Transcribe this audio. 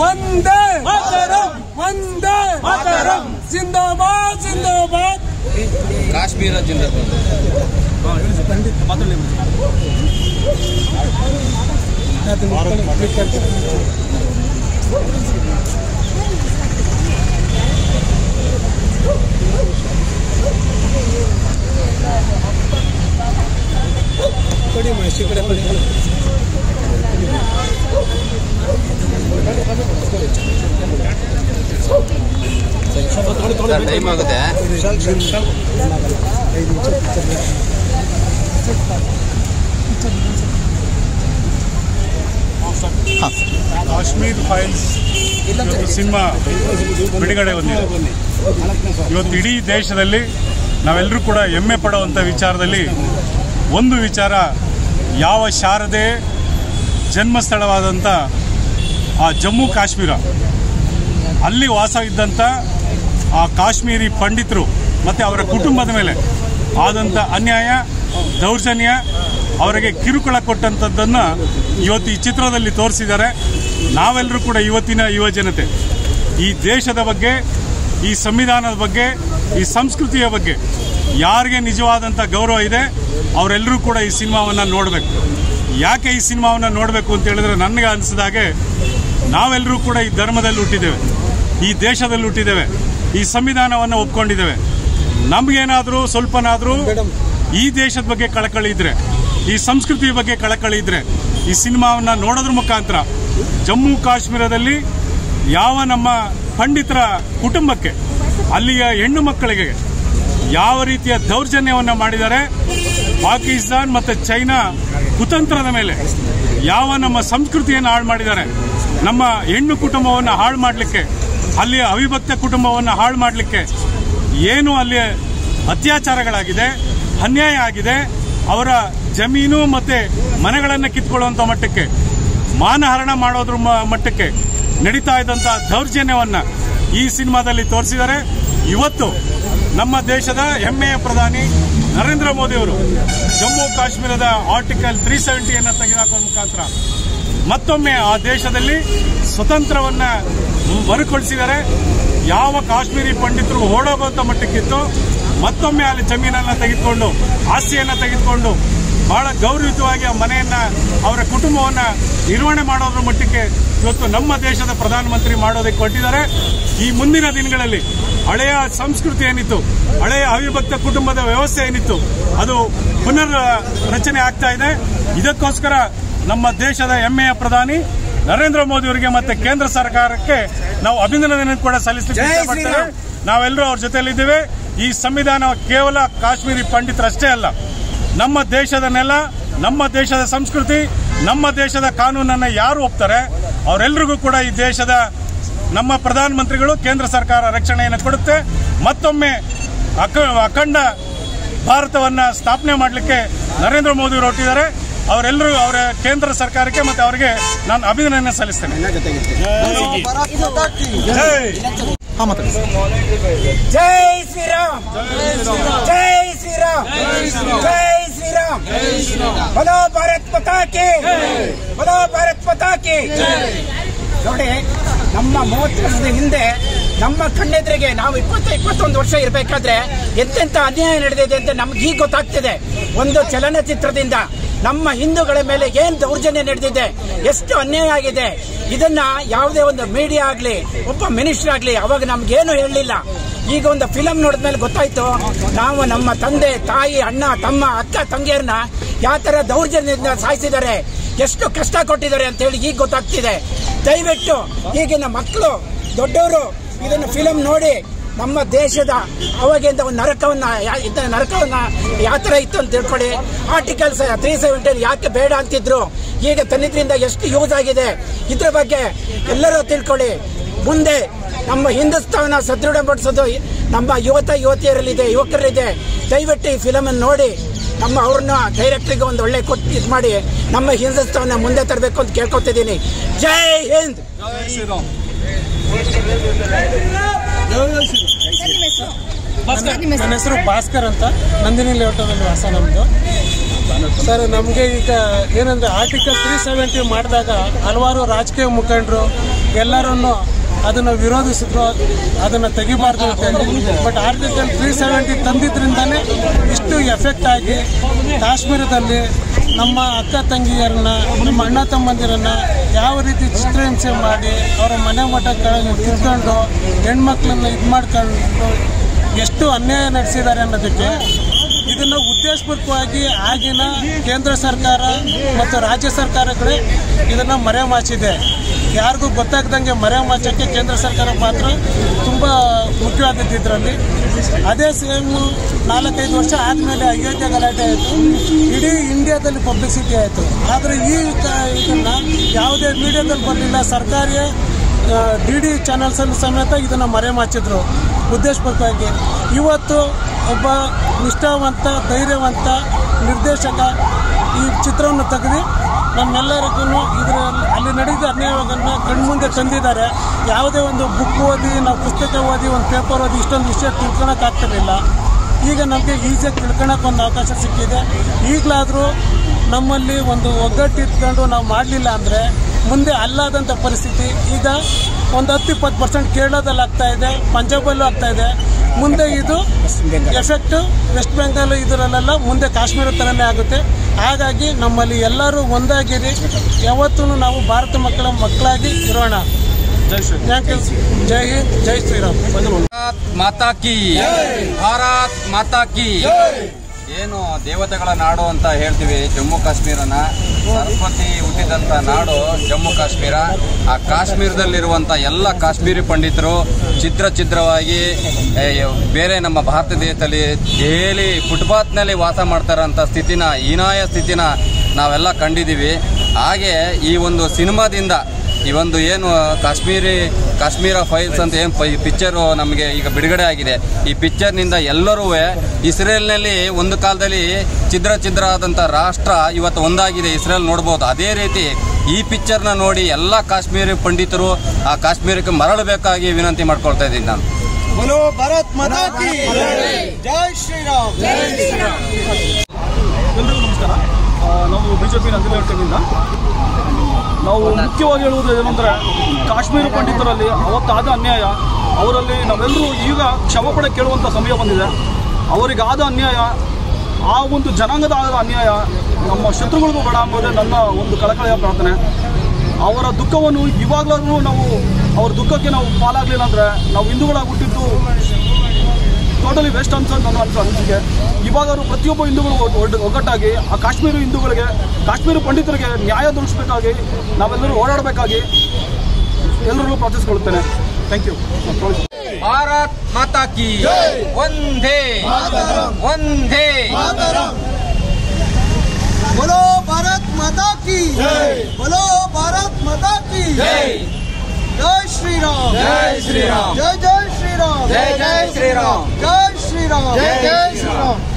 वंदे मातरम, वंदे मातरम, जिंदाबाद जिंदाबाद, काश्मीर जिंदाबाद। टाइम आಗುತ್ತೆ ಕಾಶ್ಮೀರ್ ಫೈಲ್ಸ್ ಸಿನಿಮಾ ಬಿಡುಗಡೆ ಹೊಂದಿದೆ. ಇವತ್ತು ಇಡೀ ದೇಶದಲ್ಲಿ ನಾವೆಲ್ಲರೂ ಕೂಡ ಹೆಮ್ಮೆ ಪಡುವಂಥ ವಿಚಾರದಲ್ಲಿ ಒಂದು ವಿಚಾರ, ಯಾವ ಶಾರದೆ ಜನ್ಮಸ್ಥಳವಾದಂಥ ಆ ಜಮ್ಮು ಕಾಶ್ಮೀರ, ಅಲ್ಲಿ ವಾಸ ಇದ್ದಂಥ ಆ ಕಾಶ್ಮೀರಿ ಪಂಡಿತರು ಮತ್ತು ಅವರ ಕುಟುಂಬದ ಮೇಲೆ ಆದಂಥ ಅನ್ಯಾಯ, ದೌರ್ಜನ್ಯ, ಅವರಿಗೆ ಕಿರುಕುಳ ಕೊಟ್ಟಂಥದ್ದನ್ನು ಇವತ್ತು ಈ ಚಿತ್ರದಲ್ಲಿ ತೋರಿಸಿದ್ದಾರೆ. ನಾವೆಲ್ಲರೂ ಕೂಡ ಇವತ್ತಿನ ಯುವ ಜನತೆ ಈ ದೇಶದ ಬಗ್ಗೆ, ಈ ಸಂವಿಧಾನದ ಬಗ್ಗೆ, ಈ ಸಂಸ್ಕೃತಿಯ ಬಗ್ಗೆ ಯಾರಿಗೆ ನಿಜವಾದಂಥ ಗೌರವ ಇದೆ ಅವರೆಲ್ಲರೂ ಕೂಡ ಈ ಸಿನಿಮಾವನ್ನು ನೋಡಬೇಕು. ಯಾಕೆ ಈ ಸಿನಿಮಾವನ್ನು ನೋಡಬೇಕು ಅಂತ ಹೇಳಿದ್ರೆ, ನನಗೆ ಅನಿಸಿದಾಗೆ ನಾವೆಲ್ಲರೂ ಕೂಡ ಈ ಧರ್ಮದಲ್ಲಿ ಹುಟ್ಟಿದ್ದೇವೆ, ಈ ದೇಶದಲ್ಲಿ ಹುಟ್ಟಿದ್ದೇವೆ, ಈ ಸಂವಿಧಾನವನ್ನು ಒಪ್ಕೊಂಡಿದ್ದೇವೆ. ನಮಗೇನಾದರೂ ಸ್ವಲ್ಪನಾದರೂ ಈ ದೇಶದ ಬಗ್ಗೆ ಕಳಕಳಿ ಇದ್ದರೆ, ಈ ಸಂಸ್ಕೃತಿಯ ಬಗ್ಗೆ ಕಳಕಳಿ ಇದ್ದರೆ, ಈ ಸಿನಿಮಾವನ್ನು ನೋಡೋದ್ರ ಮುಖಾಂತರ ಜಮ್ಮು ಕಾಶ್ಮೀರದಲ್ಲಿ ಯಾವ ನಮ್ಮ ಪಂಡಿತರ ಕುಟುಂಬಕ್ಕೆ, ಅಲ್ಲಿಯ ಹೆಣ್ಣು ಮಕ್ಕಳಿಗೆ ಯಾವ ರೀತಿಯ ದೌರ್ಜನ್ಯವನ್ನು ಮಾಡಿದ್ದಾರೆ, ಪಾಕಿಸ್ತಾನ್ ಮತ್ತು ಚೈನಾ ಕುತಂತ್ರದ ಮೇಲೆ ಯಾವ ನಮ್ಮ ಸಂಸ್ಕೃತಿಯನ್ನು ಹಾಳು ಮಾಡಿದ್ದಾರೆ, ನಮ್ಮ ಹೆಣ್ಣು ಕುಟುಂಬವನ್ನು ಹಾಳು ಮಾಡಲಿಕ್ಕೆ, ಅಲ್ಲಿಯ ಅವಿಭಕ್ತ ಕುಟುಂಬವನ್ನು ಹಾಳು ಮಾಡಲಿಕ್ಕೆ ಏನು ಅಲ್ಲಿ ಅತ್ಯಾಚಾರಗಳಾಗಿದೆ, ಅನ್ಯಾಯ ಆಗಿದೆ, ಅವರ ಜಮೀನು ಮತ್ತು ಮನೆಗಳನ್ನು ಕಿತ್ಕೊಳ್ಳುವಂಥ ಮಟ್ಟಕ್ಕೆ, ಮಾನಹರಣ ಮಾಡೋದ್ರ ಮಟ್ಟಕ್ಕೆ ನಡೀತಾ ಇದ್ದಂಥ ದೌರ್ಜನ್ಯವನ್ನು ಈ ಸಿನಿಮಾದಲ್ಲಿ ತೋರಿಸಿದ್ದಾರೆ. ಇವತ್ತು ನಮ್ಮ ದೇಶದ ಹೆಮ್ಮೆಯ ಪ್ರಧಾನಿ ನರೇಂದ್ರ ಮೋದಿ ಅವರು ಜಮ್ಮು ಕಾಶ್ಮೀರದ ಆರ್ಟಿಕಲ್ 370 ತೆಗೆದುಹಾಕುವ ಮುಖಾಂತರ ಮತ್ತೊಮ್ಮೆ ಆ ದೇಶದಲ್ಲಿ ಸ್ವತಂತ್ರವನ್ನು ಮರುಕಳಿಸಿದ್ದಾರೆ. ಯಾವ ಕಾಶ್ಮೀರಿ ಪಂಡಿತರು ಓಡೋಗುವಂಥ ಮಟ್ಟಕ್ಕಿತ್ತು, ಮತ್ತೊಮ್ಮೆ ಅಲ್ಲಿ ಜಮೀನನ್ನು ತೆಗೆದುಕೊಂಡು, ಆಸ್ತಿಯನ್ನು ತೆಗೆದುಕೊಂಡು ಬಹಳ ಗೌರವಯುತವಾಗಿ ಆ ಮನೆಯನ್ನು, ಅವರ ಕುಟುಂಬವನ್ನು ನಿರ್ವಹಣೆ ಮಾಡೋದ್ರ ಮಟ್ಟಕ್ಕೆ ಇವತ್ತು ನಮ್ಮ ದೇಶದ ಪ್ರಧಾನಮಂತ್ರಿ ಮಾಡೋದಕ್ಕೆ ಹೊರಟಿದ್ದಾರೆ. ಈ ಮುಂದಿನ ದಿನಗಳಲ್ಲಿ ಹಳೆಯ ಸಂಸ್ಕೃತಿ ಏನಿತ್ತು, ಹಳೆಯ ಅವಿಭಕ್ತ ಕುಟುಂಬದ ವ್ಯವಸ್ಥೆ ಏನಿತ್ತು, ಅದು ಪುನರ್ ರಚನೆ ಆಗ್ತಾ ಇದೆ. ಇದಕ್ಕೋಸ್ಕರ ನಮ್ಮ ದೇಶದ ಹೆಮ್ಮೆಯ ಪ್ರಧಾನಿ ನರೇಂದ್ರ ಮೋದಿ ಅವರಿಗೆ ಮತ್ತೆ ಕೇಂದ್ರ ಸರ್ಕಾರಕ್ಕೆ ನಾವು ಅಭಿನಂದನೆ ಕೂಡ ಸಲ್ಲಿಸಲಿಕ್ಕೆ ಇಷ್ಟಪಡ್ತೇವೆ. ನಾವೆಲ್ಲರೂ ಅವ್ರ ಜೊತೆಯಲ್ಲಿದ್ದೇವೆ. ಈ ಸಂವಿಧಾನ ಕೇವಲ ಕಾಶ್ಮೀರಿ ಪಂಡಿತರಷ್ಟೇ ಅಲ್ಲ, ನಮ್ಮ ದೇಶದ ನೆಲ, ನಮ್ಮ ದೇಶದ ಸಂಸ್ಕೃತಿ, ನಮ್ಮ ದೇಶದ ಕಾನೂನನ್ನು ಯಾರು ಒಪ್ತಾರೆ ಅವರೆಲ್ಲರಿಗೂ ಕೂಡ ಈ ದೇಶದ ನಮ್ಮ ಪ್ರಧಾನಮಂತ್ರಿಗಳು, ಕೇಂದ್ರ ಸರ್ಕಾರ ರಕ್ಷಣೆಯನ್ನು ಕೊಡುತ್ತೆ. ಮತ್ತೊಮ್ಮೆ ಅಖಂಡ ಭಾರತವನ್ನು ಸ್ಥಾಪನೆ ಮಾಡಲಿಕ್ಕೆ ನರೇಂದ್ರ ಮೋದಿ ಅವರು ಹೊರಟಿದ್ದಾರೆ. ಅವರೆಲ್ಲರೂ ಅವರ ಕೇಂದ್ರ ಸರ್ಕಾರಕ್ಕೆ ಮತ್ತೆ ಅವರಿಗೆ ನಾನು ಅಭಿನಂದನೆ ಸಲ್ಲಿಸ್ತೇನೆ. ಜೈ ಶ್ರೀರಾಮ್, ಜೈ ಶ್ರೀರಾಮ್, ಜೈ ಶ್ರೀರಾಮ್, ಬಲೋ ಭಾರತ್ ಮಾತಾ ಕಿ, ಬಲೋ ಭಾರತ್ ಮಾತಾ ಕಿ. ನೋಡಿ, ನಮ್ಮ 30 ವರ್ಷದ ಹಿಂದೆ ನಮ್ಮ ಕಣ್ಣೆದುರಿಗೆ ನಾವು 20-21 ವರ್ಷ ಇರಬೇಕಾದ್ರೆ ಎಂತೆಂಥ ಅನ್ಯಾಯ ನಡೆದಿದೆ ಅಂತ ನಮ್ಗೆ ಈಗ ಗೊತ್ತಾಗ್ತಿದೆ. ಒಂದು ಚಲನಚಿತ್ರದಿಂದ ನಮ್ಮ ಹಿಂದೂಗಳ ಮೇಲೆ ಏನ್ ದೌರ್ಜನ್ಯ ನಡೆದಿದೆ, ಎಷ್ಟು ಅನ್ಯಾಯ ಆಗಿದೆ. ಇದನ್ನ ಯಾವುದೇ ಒಂದು ಮೀಡಿಯಾ ಆಗ್ಲಿ, ಒಬ್ಬ ಮಿನಿಸ್ಟರ್ ಆಗ್ಲಿ ಅವಾಗ ನಮ್ಗೇನು ಹೇಳಲಿಲ್ಲ. ಈಗ ಒಂದು ಫಿಲಂ ನೋಡಿದ್ಮೇಲೆ ಗೊತ್ತಾಯ್ತು, ನಾವು ನಮ್ಮ ತಂದೆ ತಾಯಿ, ಅಣ್ಣ ತಮ್ಮ, ಅಕ್ಕ ತಂಗಿಯರನ್ನ ಯಾವ ತರ ದೌರ್ಜನ್ಯದಿಂದ ಸಾಯಿಸಿದ್ದಾರೆ, ಎಷ್ಟು ಕಷ್ಟ ಕೊಟ್ಟಿದ್ದಾರೆ ಅಂತ ಹೇಳಿ ಈಗ ಗೊತ್ತಾಗ್ತಿದೆ. ದಯವಿಟ್ಟು ಈಗಿನ ಮಕ್ಕಳು, ದೊಡ್ಡವರು ಇದನ್ನು ಫಿಲಂ ನೋಡಿ ನಮ್ಮ ದೇಶದ ಅವಾಗಿಂದ ಒಂದು ನರಕವನ್ನ ಯಾವ ತರ ಇತ್ತು ಅಂತ ತಿಳ್ಕೊಳ್ಳಿ. ಆರ್ಟಿಕಲ್ 370 ಯಾಕೆ ಬೇಡ ಅಂತಿದ್ರು, ಈಗ ತಂದಿದ್ರಿಂದ ಎಷ್ಟು ಯೂಸ್ ಆಗಿದೆ ಇದ್ರ ಬಗ್ಗೆ ಎಲ್ಲರೂ ತಿಳ್ಕೊಳ್ಳಿ. ಮುಂದೆ ನಮ್ಮ ಹಿಂದೂಸ್ತಾನ ಸದೃಢಪಡಿಸೋದು ನಮ್ಮ ಯುವತಿಯರಲ್ಲಿದೆ, ಯುವಕರಲ್ಲಿದೆ. ದಯವಿಟ್ಟು ಈ ಫಿಲಮ್ ಅನ್ನು ನೋಡಿ ನಮ್ಮ ಅವ್ರನ್ನ ಡೈರೆಕ್ಟ್ರಿಗೆ ಒಂದು ಒಳ್ಳೆ ಕೊಟ್ಟು ಇದು ಮಾಡಿ ನಮ್ಮ ಹಿಂದೂಸ್ತಾನ ಮುಂದೆ ತರಬೇಕು ಅಂತ ಕೇಳ್ಕೊತಿದ್ದೀನಿ. ಜೈ ಹಿಂದ್. ನನ್ನ ಹೆಸರು ಭಾಸ್ಕರ್ ಅಂತ, ನಂದಿನಿ ಲೇಔಟಲ್ಲಿ ವಾಸ ನಮ್ಮದು. ಸರ್, ನಮಗೆ ಈಗ ಏನಂದ್ರೆ ಆರ್ಟಿಕಲ್ 370 ಮಾಡಿದಾಗ ಹಲವಾರು ರಾಜಕೀಯ ಮುಖಂಡರು ಎಲ್ಲರನ್ನು ಅದನ್ನು ವಿರೋಧಿಸಿದ್ರು, ಅದನ್ನು ತೆಗಿಬಾರ್ದು ಅಂತೇಳಿ. ಬಟ್ ಆರ್ಟಿಕಲ್ 370 ತಂದಿದ್ರಿಂದನೇ ಇಷ್ಟು ಎಫೆಕ್ಟ್ ಆಗಿ ಕಾಶ್ಮೀರದಲ್ಲಿ ನಮ್ಮ ಅಕ್ಕ ತಂಗಿಯರನ್ನ, ನಮ್ಮ ಅಣ್ಣ ತಮ್ಮಂದಿರನ್ನ ಯಾವ ರೀತಿ ಚಿತ್ರಹಿಂಸೆ ಮಾಡಿ ಅವರ ಮನೆ ಮಠ ಕಿತ್ಕೊಂಡು ಹೆಣ್ಮಕ್ಳನ್ನ ಇದು ಮಾಡ್ಕೊಂಡು ಎಷ್ಟು ಅನ್ಯಾಯ ನಡೆಸಿದ್ದಾರೆ ಅನ್ನೋದಕ್ಕೆ ಇದನ್ನು ಉದ್ದೇಶಪೂರ್ವಕವಾಗಿ ಆಗಿನ ಕೇಂದ್ರ ಸರ್ಕಾರ ಮತ್ತು ರಾಜ್ಯ ಸರ್ಕಾರಗಳೇ ಇದನ್ನು ಮರೆಮಾಚಿದೆ. ಯಾರಿಗೂ ಗೊತ್ತಾಗ್ದಂಗೆ ಮರೆಮಾಚಕ್ಕೆ ಕೇಂದ್ರ ಸರ್ಕಾರ ಪಾತ್ರ ತುಂಬ ಮುಖ್ಯವಾದದ್ದು ಇದರಲ್ಲಿ. ಅದೇ ಸೇಮ್ 4-5 ವರ್ಷ ಆದಮೇಲೆ ಅಯೋಧ್ಯೆ ಗಲಾಟೆ ಆಯಿತು, ಇಡೀ ಇಂಡಿಯಾದಲ್ಲಿ ಪಬ್ಲಿಸಿಟಿ ಆಯಿತು. ಆದರೆ ಇದನ್ನು ಯಾವುದೇ ಮೀಡಿಯಾದಲ್ಲಿ ಬರಲಿಲ್ಲ. ಸರ್ಕಾರಿ DD ಚಾನಲ್ಸಲ್ಲಿ ಸಮೇತ ಇದನ್ನು ಮರೆಮಾಚಿದ್ರು ಉದ್ದೇಶಪೂರ್ವಕವಾಗಿ. ಇವತ್ತು ಒಬ್ಬ ನಿಷ್ಠಾವಂತ ಧೈರ್ಯವಂತ ನಿರ್ದೇಶಕ ಈ ಚಿತ್ರವನ್ನು ತೆಗೆದು ನಮ್ಮೆಲ್ಲರಿಗೂ ಇದರಲ್ಲಿ ಅಲ್ಲಿ ನಡೆದ ಅನ್ಯಾಯವನ್ನು ಕಣ್ಮುಂದೆ ತಂದಿದ್ದಾರೆ. ಯಾವುದೇ ಒಂದು ಬುಕ್ ಓದಿ, ನಾವು ಪುಸ್ತಕ ಓದಿ, ಒಂದು ಪೇಪರ್ ಓದಿ ಇಷ್ಟೊಂದು ವಿಷಯ ತಿಳ್ಕೊಳಕ್ಕಾಗ್ತಿರಲಿಲ್ಲ. ಈಗ ನಮಗೆ ಈಸಿಯಾಗಿ ತಿಳ್ಕೊಳಕ್ಕೆ ಒಂದು ಅವಕಾಶ ಸಿಕ್ಕಿದೆ. ಈಗಲಾದರೂ ನಮ್ಮಲ್ಲಿ ಒಂದು ಒಗ್ಗಟ್ಟು ಇಟ್ಕೊಂಡು ನಾವು ಮಾಡಲಿಲ್ಲ ಅಂದರೆ ಮುಂದೆ ಅಲ್ಲಾದಂಥ ಪರಿಸ್ಥಿತಿ ಈಗ ಒಂದು 10-20% ಕೇರಳದಲ್ಲಿ ಆಗ್ತಾ ಇದೆ, ಪಂಜಾಬಲ್ಲೂ ಆಗ್ತಾ ಇದೆ. ಮುಂದೆ ಇದು ಎಫೆಕ್ಟ್ ವೆಸ್ಟ್ ಬೆಂಗಾಲ್ ಇದರಲ್ಲೆಲ್ಲ ಮುಂದೆ ಕಾಶ್ಮೀರ ಥರನೇ ಆಗುತ್ತೆ. ಹಾಗಾಗಿ ನಮ್ಮಲ್ಲಿ ಎಲ್ಲರೂ ಒಂದಾಗಿರಿ, ಯಾವತ್ತೂ ನಾವು ಭಾರತ ಮಕ್ಕಳಾಗಿ ಇರೋಣ. Thank you. ಜೈ ಹಿಂದ್, ಜೈ ಶ್ರೀರಾಮ್. ಭಾರತ್ ಮಾತಾ ಕಿ, ಭಾರತ್ ಮಾತಾ ಕಿ. ಏನು ದೇವತೆಗಳ ನಾಡು ಅಂತ ಹೇಳ್ತೀವಿ ಜಮ್ಮು ಕಾಶ್ಮೀರನ. ಸರಸ್ವತಿ ಹುಟ್ಟಿದಂಥ ನಾಡು ಜಮ್ಮು ಕಾಶ್ಮೀರ. ಆ ಕಾಶ್ಮೀರದಲ್ಲಿರುವಂಥ ಎಲ್ಲ ಕಾಶ್ಮೀರಿ ಪಂಡಿತರು ಛಿದ್ರವಾಗಿ ಬೇರೆ ನಮ್ಮ ಭಾರತ ದೇಶದಲ್ಲಿ ಡೈಲಿ ಫುಟ್ಪಾತ್ನಲ್ಲಿ ವಾಸ ಮಾಡ್ತಾರಂಥ ಸ್ಥಿತಿನ, ಹೀನಾಯ ಸ್ಥಿತಿನ ನಾವೆಲ್ಲ ಕಂಡಿದ್ದೀವಿ. ಹಾಗೆ ಈ ಒಂದು ಸಿನಿಮಾದಿಂದ ಈ ಒಂದು ಏನು ಕಾಶ್ಮೀರ ಫೈಲ್ಸ್ ಅಂತ ಏನು ಪಿಕ್ಚರು ನಮಗೆ ಈಗ ಬಿಡುಗಡೆ ಆಗಿದೆ, ಈ ಪಿಕ್ಚರ್ನಿಂದ ಎಲ್ಲರೂ ಇಸ್ರೇಲ್ನಲ್ಲಿ ಒಂದು ಕಾಲದಲ್ಲಿ ಛಿದ್ರ ಆದಂಥ ರಾಷ್ಟ್ರ ಇವತ್ತು ಒಂದಾಗಿದೆ, ಇಸ್ರೇಲ್ ನೋಡ್ಬೋದು. ಅದೇ ರೀತಿ ಈ ಪಿಕ್ಚರ್ನ ನೋಡಿ ಎಲ್ಲ ಕಾಶ್ಮೀರಿ ಪಂಡಿತರು ಆ ಕಾಶ್ಮೀರಕ್ಕೆ ಮರಳಬೇಕಾಗಿ ವಿನಂತಿ ಮಾಡ್ಕೊಳ್ತಾ ಇದ್ದೀನಿ ನಾನು. बोलो भारत माता की जय श्री राम. ಎಲ್ಲರಿಗೂ ನಮಸ್ಕಾರ. ನಾವು ಬಿಜೆಪಿ ನಂದಿನಿಯಿಂದ ನಾವು ಮುಖ್ಯವಾಗಿ ಹೇಳುವುದು ಏನಂದರೆ, ಕಾಶ್ಮೀರ ಪಂಡಿತರಲ್ಲಿ ಅವತ್ತಾದ ಅನ್ಯಾಯ, ಅವರಲ್ಲಿ ನಾವೆಲ್ಲರೂ ಈಗ ಕ್ಷಮಾಪಣೆ ಕೇಳುವಂಥ ಸಮಯ ಬಂದಿದೆ. ಅವರಿಗಾದ ಅನ್ಯಾಯ, ಆ ಒಂದು ಜನಾಂಗದ ಆದ ಅನ್ಯಾಯ ನಮ್ಮ ಶತ್ರುಗಳಿಗೂ ಬೇಡ ಎಂಬುದೇ ನನ್ನ ಒಂದು ಕಳಕಳಿಯ ಪ್ರಾರ್ಥನೆ. ಅವರ ದುಃಖವನ್ನು ಇವಾಗಲೂ ನಾವು ಅವ್ರ ದುಃಖಕ್ಕೆ ನಾವು ಪಾಲಾಗಲಿಲ್ಲ ಅಂದರೆ ನಾವು ಹಿಂದೂಗಳಾಗಿ ಹುಟ್ಟಿದ್ದು ಟೋಟಲಿ ವೇಸ್ಟ್ ಅನ್ಸೋದು ನನ್ನ ಅನಿಸಿಕೆ. ಇವಾಗಾದರೂ ಪ್ರತಿಯೊಬ್ಬ ಹಿಂದೂಗಳು ಒಗ್ಗಟ್ಟಾಗಿ ಆ ಕಾಶ್ಮೀರ ಹಿಂದೂಗಳಿಗೆ, ಕಾಶ್ಮೀರ ಪಂಡಿತರಿಗೆ ನ್ಯಾಯ ದೊರಕಿಸಬೇಕಾಗಿ ನಾವೆಲ್ಲರೂ ಓಡಾಡಬೇಕಾಗಿ ಎಲ್ಲರಿಗೂ ಪ್ರಾರ್ಥಿಸಿಕೊಳ್ಳುತ್ತೇನೆ. Thank you. ಭಾರತ್ ಮಾತಾ ಕಿ, ವಂದೇ ವಂದೇ. बोलो भारत माता की बोलो भारत माता की जय श्री राम. जय श्री राम. जय श्री राम. जय श्री राम. जय श्री राम. जय श्री राम.